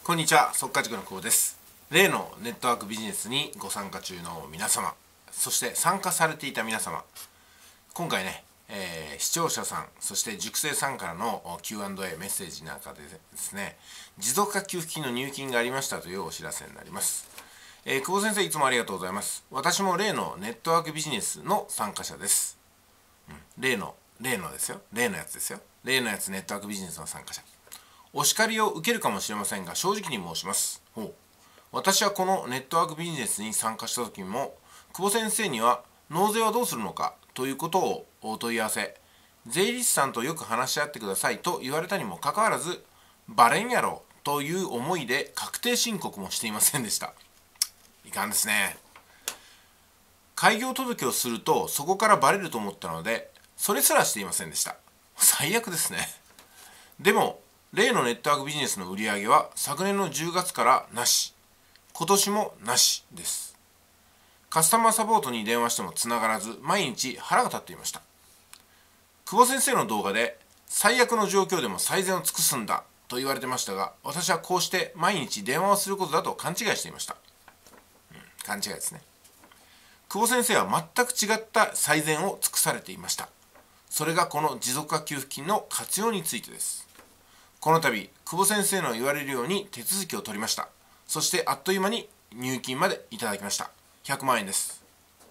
こんにちは、速稼塾の久保です。例のネットワークビジネスにご参加中の皆様、そして参加されていた皆様、今回ね、視聴者さん、そして塾生さんからの Q&A メッセージなんかでですね、持続化給付金の入金がありましたというお知らせになります。久保先生、いつもありがとうございます。私も例のネットワークビジネスの参加者です。例のですよ。例のやつですよ。例のやつネットワークビジネスの参加者。お叱りを受けるかもしれませんが、正直に申します。私はこのネットワークビジネスに参加した時も、久保先生には納税はどうするのかということをお問い合わせ、税理士さんとよく話し合ってくださいと言われたにもかかわらず、バレんやろという思いで確定申告もしていませんでした。いかんですね。開業届をするとそこからバレると思ったので、それすらしていませんでした。最悪ですね。でも例のネットワークビジネスの売り上げは昨年の10月からなし、今年もなしです。カスタマーサポートに電話してもつながらず、毎日腹が立っていました。久保先生の動画で最悪の状況でも最善を尽くすんだと言われてましたが、私はこうして毎日電話をすることだと勘違いしていました。勘違いですね。久保先生は全く違った最善を尽くされていました。それがこの持続化給付金の活用についてです。この度、久保先生の言われるように手続きを取りました。そしてあっという間に入金までいただきました。100万円です。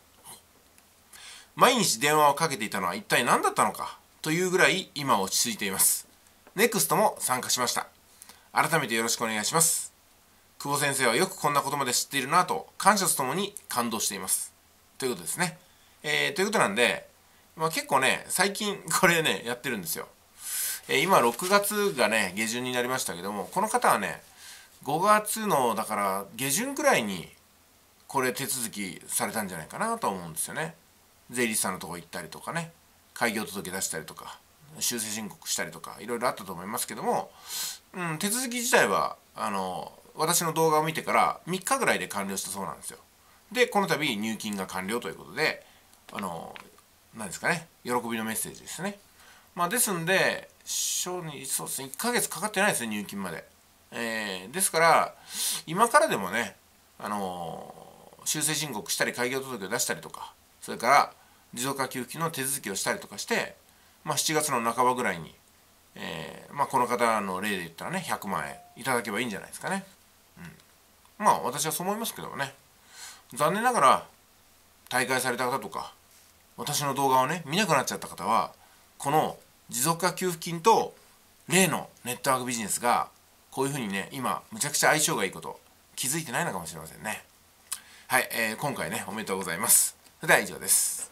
毎日電話をかけていたのは一体何だったのかというぐらい今落ち着いています。NEXT も参加しました。改めてよろしくお願いします。久保先生はよくこんなことまで知っているなと感謝とともに感動しています。ということですね。ということなんで、結構ね、最近これね、やってるんですよ。今6月がね、下旬になりましたけども、この方はね、5月の、だから下旬くらいに、これ手続きされたんじゃないかなと思うんですよね。税理士さんのとこ行ったりとかね、開業届出したりとか、修正申告したりとか、いろいろあったと思いますけども、手続き自体は、私の動画を見てから3日ぐらいで完了したそうなんですよ。で、この度入金が完了ということで、何ですかね、喜びのメッセージですね。ですんで、そうですね、1ヶ月かかってないですね、入金まで。ですから、今からでもね、修正申告したり、開業届を出したりとか、それから持続化給付金の手続きをしたりとかして、7月の半ばぐらいに、この方の例で言ったらね、100万円いただけばいいんじゃないですかね。私はそう思いますけどもね。残念ながら、退会された方とか、私の動画をね、見なくなっちゃった方は、この持続化給付金と例のネットワークビジネスがこういうふうにね、今むちゃくちゃ相性がいいこと気づいてないのかもしれませんね。はい、今回ね、おめでとうございます。それでは以上です。